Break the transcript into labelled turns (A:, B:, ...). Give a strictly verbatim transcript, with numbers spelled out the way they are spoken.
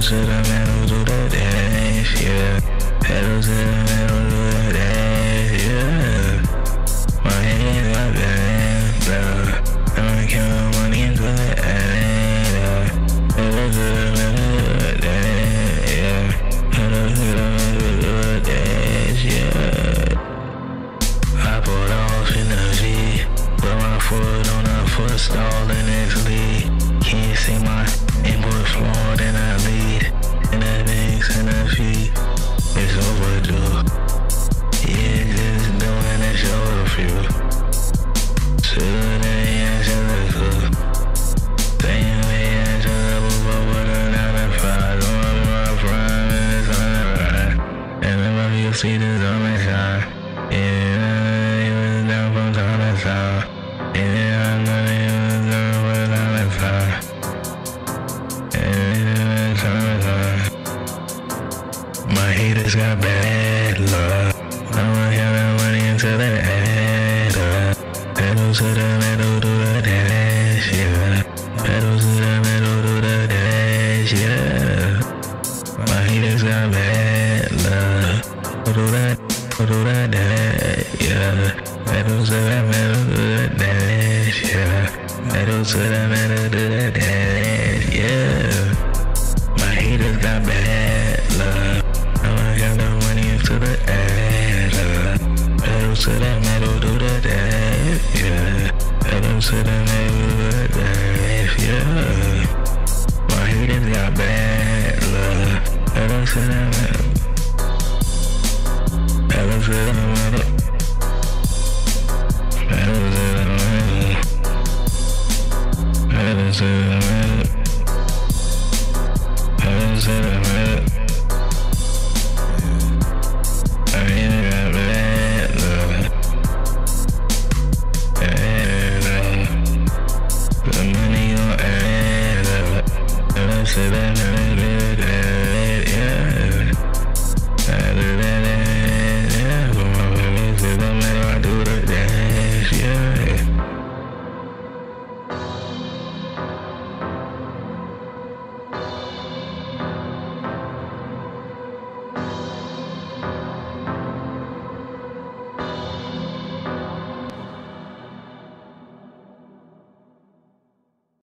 A: to the metal, do the dash, yeah. Pedal to the metal, do the dash, yeah. My head got bad, blah. I'ma count money into the ass, yeah. Pedal to the metal, do the dash, yeah. Pedal to the metal, do the dash, yeah. I put off in the V, put my foot on the foot stall the next lead. Can't see my input flawed and I lead. And the legs and the feet, it's overdue. Yeah, just doing a shoulder few. Today I should look good. Same way I should have moved up with a nine to five. Don't have my prime and it's on the ride. And everybody you see this on my side. Yeah, it was down from time to time. Yeah, I know it was down from time to time. My haters got bad luck. I'ma have that money into the head. Pedal to the metal, do the dash, yeah. Pedal to the metal, do the dash, yeah. My haters got bad luck. Do that, do that dash, yeah. Pedal to the metal, do the dash, yeah. Pedal to the metal, do the dash, yeah. My haters got bad luck. I'ma got the money into the air. Pedal to the metal, do the dash, yeah. Pedal to the metal, do the dash, yeah. My haters got bad luck. Pedal to the metal. Pedal to the metal. Pedal to the metal. Pedal to the metal. Pedal to the metal. The money on air, the